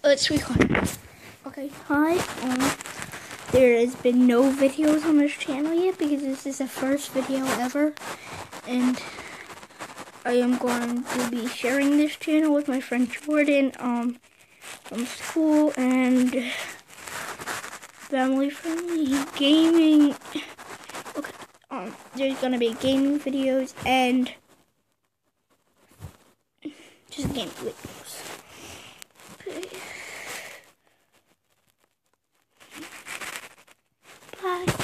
Let's record. Okay, hi. There has been no videos on this channel yet because this is the first video ever, and I am going to be sharing this channel with my friend Jordan from school and family-friendly gaming. Okay, there's gonna be gaming videos and just gaming videos. Okay. Bye.